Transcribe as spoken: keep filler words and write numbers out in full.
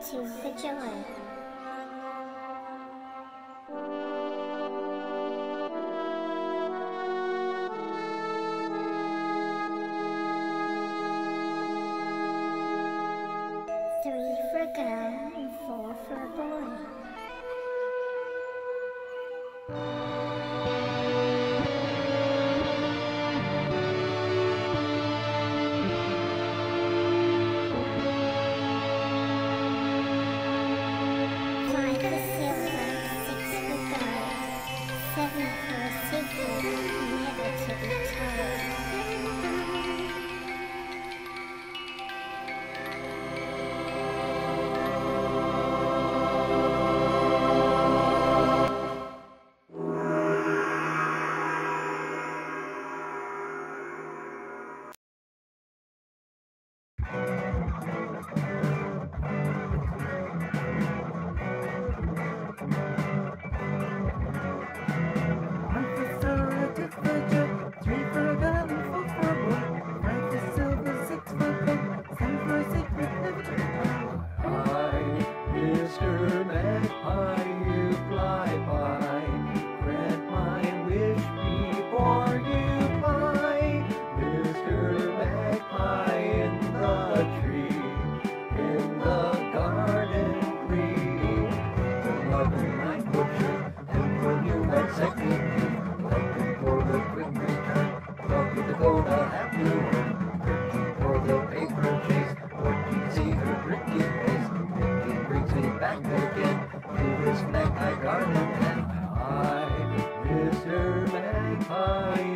to the joy. Three for a girl and four for a boy. Five for silver, six for gold, seven for a secret never to be told. Mister Magpie, you fly by, grant my wish before you fly. Mister Magpie in the tree, in the garden green. The loving night butcher, and when you might second, looking for the quick return, welcome to go to have you earn, searching for the paper chase, what you see her tricky face. Back again to this magpie garden, and I, Mister Magpie.